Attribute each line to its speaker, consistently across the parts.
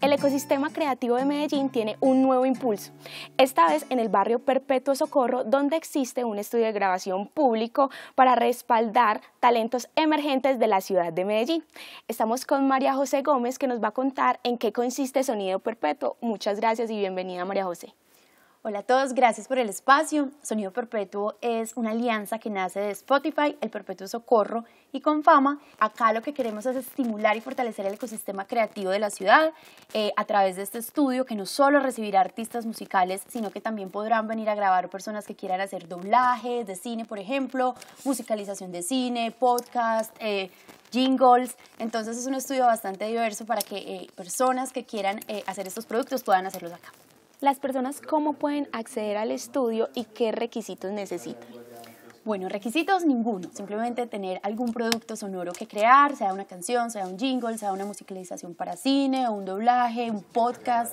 Speaker 1: El ecosistema creativo de Medellín tiene un nuevo impulso, esta vez en el barrio Perpetuo Socorro, donde existe un estudio de grabación público para respaldar talentos emergentes de la ciudad de Medellín. Estamos con María José Gómez, que nos va a contar en qué consiste Sonido Perpetuo. Muchas gracias y bienvenida, María José.
Speaker 2: Hola a todos, gracias por el espacio. Sonido Perpetuo es una alianza que nace de Spotify, el Perpetuo Socorro y Confama. Acá lo que queremos es estimular y fortalecer el ecosistema creativo de la ciudad a través de este estudio que no solo recibirá artistas musicales, sino que también podrán venir a grabar personas que quieran hacer doblajes de cine, por ejemplo, musicalización de cine, podcast, jingles. Entonces es un estudio bastante diverso para que personas que quieran hacer estos productos puedan hacerlos acá.
Speaker 1: Las personas, ¿cómo pueden acceder al estudio y qué requisitos necesitan?
Speaker 2: Bueno, requisitos ninguno, simplemente tener algún producto sonoro que crear, sea una canción, sea un jingle, sea una musicalización para cine, o un doblaje, un podcast.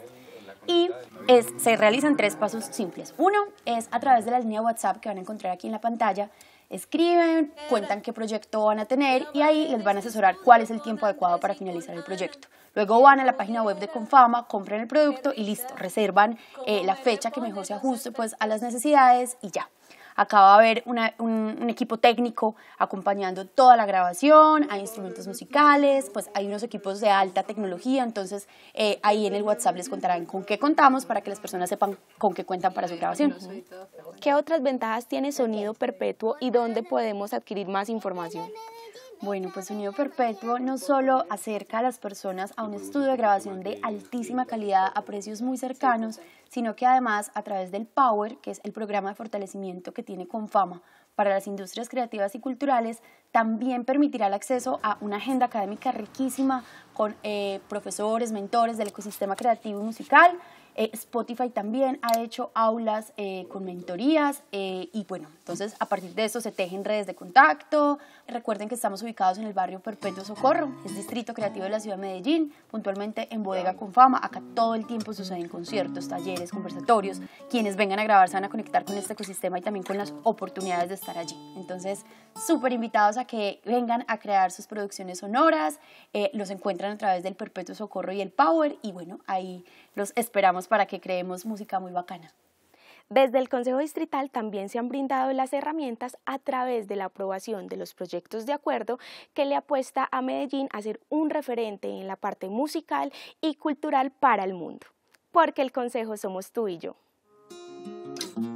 Speaker 2: Y se realizan 3 pasos simples. Uno es a través de la línea WhatsApp que van a encontrar aquí en la pantalla. Escriben, cuentan qué proyecto van a tener y ahí les van a asesorar cuál es el tiempo adecuado para finalizar el proyecto. Luego van a la página web de Confama, compran el producto y listo, reservan la fecha que mejor se ajuste pues, a las necesidades y ya. Acá va a haber un equipo técnico acompañando toda la grabación, hay instrumentos musicales, pues hay unos equipos de alta tecnología, entonces ahí en el WhatsApp les contarán con qué contamos para que las personas sepan con qué cuentan para su grabación.
Speaker 1: ¿Qué otras ventajas tiene Sonido Perpetuo y dónde podemos adquirir más información?
Speaker 2: Bueno, pues Sonido Perpetuo no solo acerca a las personas a un estudio de grabación de altísima calidad a precios muy cercanos, sino que además a través del Power, que es el programa de fortalecimiento que tiene Confama para las industrias creativas y culturales, también permitirá el acceso a una agenda académica riquísima con profesores, mentores del ecosistema creativo y musical. Spotify también ha hecho aulas con mentorías y bueno, entonces a partir de eso se tejen redes de contacto. Recuerden que estamos ubicados en el barrio Perpetuo Socorro, es distrito creativo de la ciudad de Medellín, puntualmente en Bodega Confama. Acá todo el tiempo suceden conciertos, talleres, conversatorios. Quienes vengan a grabar se van a conectar con este ecosistema y también con las oportunidades de estar allí. Entonces, súper invitados a que vengan a crear sus producciones sonoras. Los encuentran a través del Perpetuo Socorro y el Power y bueno, ahí los esperamos para que creemos música muy bacana.
Speaker 1: Desde el Consejo Distrital también se han brindado las herramientas a través de la aprobación de los proyectos de acuerdo que le apuesta a Medellín a ser un referente en la parte musical y cultural para el mundo. Porque el Consejo somos tú y yo.